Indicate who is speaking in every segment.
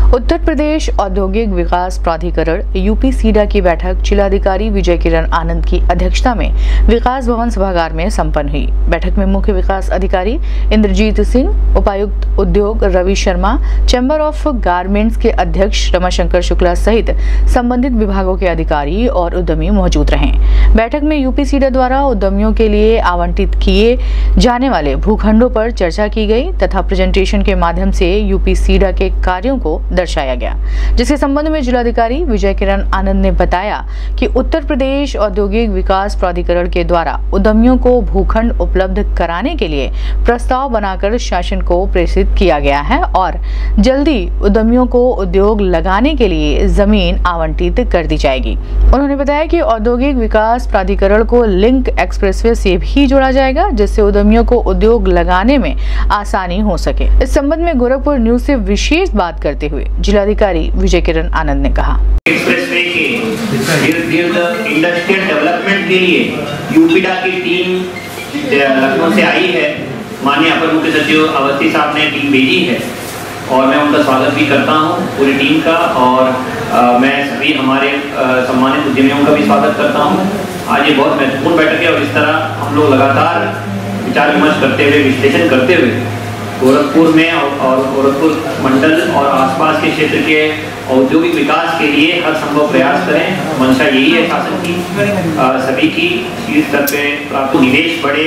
Speaker 1: उत्तर प्रदेश औद्योगिक विकास प्राधिकरण यूपी सीडा की बैठक जिलाधिकारी विजय किरण आनंद की अध्यक्षता में विकास भवन सभागार में संपन्न हुई। बैठक में मुख्य विकास अधिकारी इंद्रजीत सिंह, उपायुक्त उद्योग Ravi Sharma, chamber of garments के अध्यक्ष रमाशंकर शुक्ला सहित संबंधित विभागों के अधिकारी और उद्यमी मौजूद रहे। बैठक में यूपी सीडा द्वारा उद्यमियों के लिए आवंटित किए जाने वाले भूखंडों पर चर्चा की गई तथा प्रेजेंटेशन के माध्यम से यूपी सीडा के कार्यों को दर्शाया गया, जिसके संबंध में जिलाधिकारी विजय किरण आनंद ने बताया कि उत्तर प्रदेश औद्योगिक विकास प्राधिकरण के द्वारा उद्यमियों को भूखंड उपलब्ध कराने के लिए प्रस्ताव बनाकर शासन को प्रेषित किया गया है और जल्दी उद्यमियों को उद्योग लगाने के लिए जमीन आवंटित कर दी जाएगी। उन्होंने बताया कि औद्योगिक विकास प्राधिकरण को लिंक एक्सप्रेसवे से भी जोड़ा जाएगा, जिससे उद्यमियों को उद्योग लगाने में आसानी हो सके। इस संबंध में गोरखपुर न्यूज से विशेष बात करते हुए जिलाधिकारी विजय किरण आनंद ने कहा,
Speaker 2: एक्सप्रेसवे के इंडस्ट्रियल डेवलपमेंट के लिए यूपीडा की टीम लखनऊ से आई है। माननीय अपर मुख्य सचिव अवस्थी साहब ने टीम भेजी है और मैं उनका स्वागत भी करता हूं पूरी टीम का, और मैं सभी हमारे सम्मानित उद्यमियों का भी स्वागत करता हूं। आज ये बहुत महत्वपूर्ण बैठक है और इस तरह हम लोग लगातार विचार विमर्श करते हुए, विश्लेषण करते हुए गोरखपुर में और गोरखपुर मंडल और आसपास के क्षेत्र के औद्योगिक विकास के लिए हर संभव प्रयास करें। मंशा यही है शासन की, सभी की शीर्ष स्तर पे प्राप्त निवेश बढ़े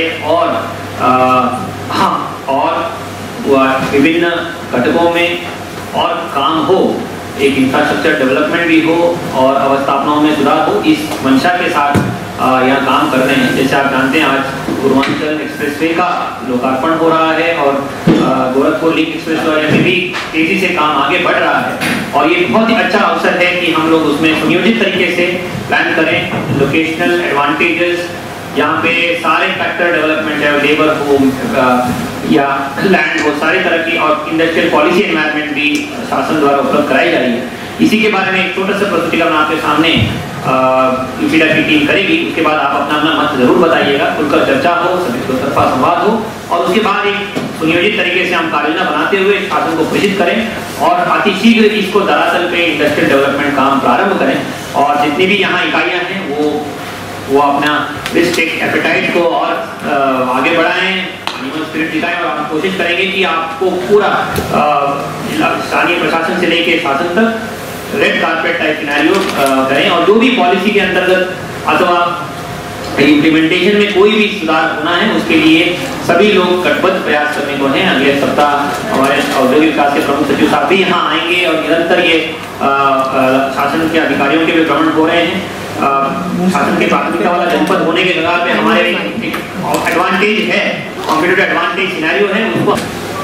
Speaker 2: और विभिन्न घटकों में और काम हो, एक इंफ्रास्ट्रक्चर डेवलपमेंट भी हो और अवस्थापनाओं में सुधार हो। इस मंशा के साथ यहाँ काम कर रहे हैं। जैसे आप जानते हैं, आज पूर्वांचल एक्सप्रेसवे का लोकार्पण हो रहा है और गोरखपुर लिंक एक्सप्रेसवे में भी तेजी से काम आगे बढ़ रहा है और ये बहुत ही अच्छा अवसर है कि हम लोग उसमें सुनियोजित तरीके से प्लान करें। लोकेशनल एडवांटेजेस, यहाँ पे सारे फैक्टर डेवलपमेंट है, लेबर होम या लैंड, वो सारी तरह की और इंडस्ट्रियल पॉलिसी एनवायरनमेंट भी शासन द्वारा उपलब्ध कराई जा रही है। इसी के बारे में एक छोटा सा प्रस्तुतिकरण आपके सामने यूपीडा की टीम करेगी। उसके बाद आप अपना अपना मत जरूर बताइएगा, खुलकर चर्चा हो, सभी को तरफा संवाद हो और उसके बाद एक सुनियोजित तरीके से हम कार्ययोजना बनाते हुए शासन को प्रेषित करें और अतिशीघ्र इसको दरअसल पे इंडस्ट्रियल डेवलपमेंट काम प्रारंभ करें। और जितनी भी यहाँ इकाइयाँ हैं वो अपना रिस्क एपेटाइट को और आगे बढ़ाएं, स्पिरिट दिखाएं और हम कोशिश करेंगे कि आपको पूरा स्थानीय प्रशासन से लेकर शासन तक रेड कारपेट टाइप सिनेरियो करें और जो भी पॉलिसी के अंतर्गत अथवा इम्प्लीमेंटेशन में कोई भी सुधार होना है उसके लिए सभी लोग कटिबद्ध प्रयास करने को हैं। अगले सप्ताह हमारे औद्योगिक विकास के प्रमुख सचिव साहब भी यहाँ आएंगे और निरंतर ये शासन के अधिकारियों के भी भ्रमण हो रहे हैं। शासन के प्राथमिकता वाला जनपद होने के कगार पे हमारे एडवांटेज है, कॉम्पिटिटिव एडवांटेज सिनेरियो है उसको।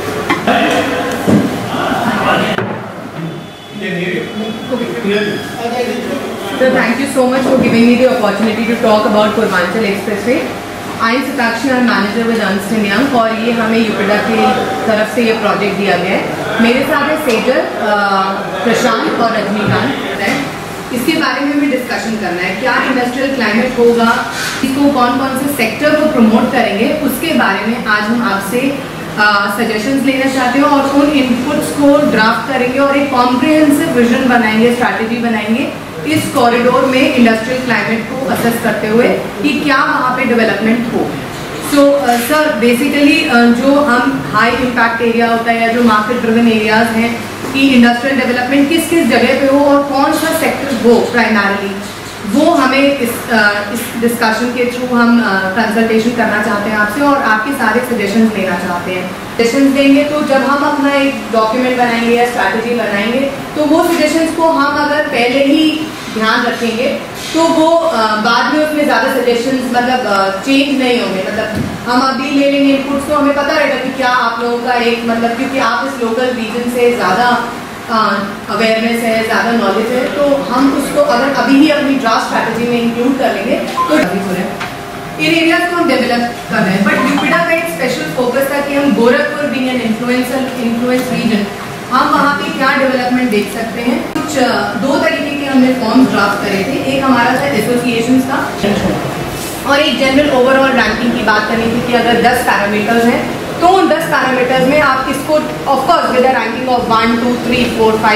Speaker 3: So thank you so much for giving me the opportunity to talk about Purvanchal Expressway. I am Satakshi, manager with Ernst & Young और ये हमें यूपीडा की तरफ से ये प्रोजेक्ट दिया गया है। मेरे साथ है सेजल, प्रशांत और रजनीकांत। इसके बारे में भी डिस्कशन करना है, क्या इंडस्ट्रियल क्लाइमेट होगा, इसको कौन कौन से सेक्टर को प्रमोट करेंगे, उसके बारे में आज हम आपसे सजेशंस लेना चाहते हो और उन इनपुट्स को ड्राफ्ट करेंगे और एक कॉम्प्रिहेंसिव विजन बनाएंगे, स्ट्रैटेजी बनाएंगे इस कॉरिडोर में इंडस्ट्रियल क्लाइमेट को असेस करते हुए कि क्या वहाँ पे डेवलपमेंट हो। सो सर, बेसिकली जो हम हाई इम्पैक्ट एरिया होता है या जो मार्केट ड्रिवन एरियाज हैं कि इंडस्ट्रियल डेवलपमेंट किस किस जगह पे हो और कौन सा सेक्टर हो प्राइमरली, वो हमें इस डिस्कशन के थ्रू हम कंसल्टेशन करना चाहते हैं आपसे और आपके सारे सजेशंस लेना चाहते हैं। सजेशंस देंगे तो जब हम अपना एक डॉक्यूमेंट बनाएंगे या स्ट्रैटेजी बनाएंगे तो वो सजेशंस को हम अगर पहले ही ध्यान रखेंगे तो वो बाद में उसमें ज़्यादा सजेशंस मतलब चेंज नहीं होंगे। मतलब हम अभी ले लेंगे इनपुट्स तो हमें पता रहेगा कि क्या आप लोगों का एक मतलब, क्योंकि आप इस लोकल रीजन से ज़्यादा अवेयरनेस है, ज़्यादा नॉलेज है, तो हम उसको अगर अभी ही अपनी ड्राफ्ट स्ट्रैटेजी में इंक्लूड कर लेंगे तो इन एरियाज को हम डेवलप कर रहे हैं। बट यूपीडा का एक स्पेशल फोकस था कि हम Gorakhpur being an influence region, हम वहाँ पे क्या डेवलपमेंट देख सकते हैं। कुछ दो तरीके के हमने फॉर्म्स ड्राफ्ट करे थे, एक हमारा था एसोसिएशंस का और एक जनरल ओवरऑल रैंकिंग की बात करनी थी कि अगर 10 पैरामीटर्स हैं तो उन 10 पैरामीटर्स में आप इसको of course with a ranking of 1, 2, 3, 4, 5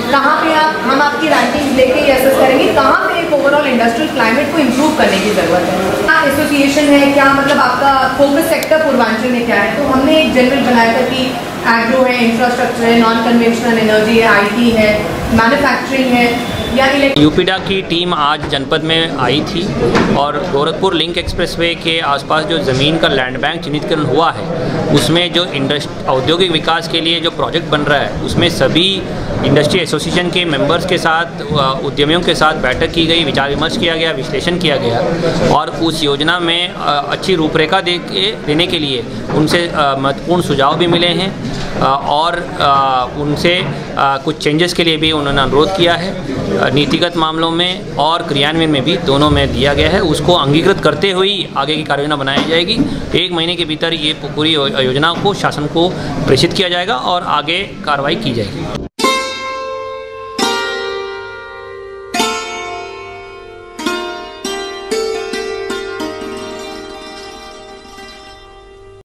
Speaker 3: कहाँ पे हम आपकी रैंकिंग लेके ये असेस करेंगे कहाँ पे एक ओवरऑल इंडस्ट्रियल क्लाइमेट को इम्प्रूव करने की ज़रूरत है, क्या एसोसिएशन है, क्या मतलब आपका फोकस सेक्टर पूर्वांचल में क्या है। तो हमने एक जनरल बनाया था कि एग्रो है, इंफ्रास्ट्रक्चर है, नॉन कन्वेंशनल एनर्जी है, IT है, मैन्युफैक्चरिंग है या
Speaker 2: यूपीडा की टीम आज जनपद में आई थी और गोरखपुर लिंक एक्सप्रेसवे के आसपास जो ज़मीन का लैंड बैंक चिन्हितकरण हुआ है उसमें जो औद्योगिक विकास के लिए जो प्रोजेक्ट बन रहा है उसमें सभी इंडस्ट्री एसोसिएशन के मेंबर्स के साथ उद्यमियों के साथ बैठक की गई, विचार विमर्श किया गया, विश्लेषण किया गया और उस योजना में अच्छी रूपरेखा देने के लिए उनसे महत्वपूर्ण सुझाव भी मिले हैं और उनसे कुछ चेंजेस के लिए भी उन्होंने अनुरोध किया है। नीतिगत मामलों में और क्रियान्वयन में भी दोनों में दिया गया है, उसको अंगीकृत करते हुए आगे की कार्ययोजना बनाई जाएगी। 1 महीने के भीतर ये पूरी योजना को शासन को प्रेषित किया जाएगा और आगे कार्रवाई की जाएगी।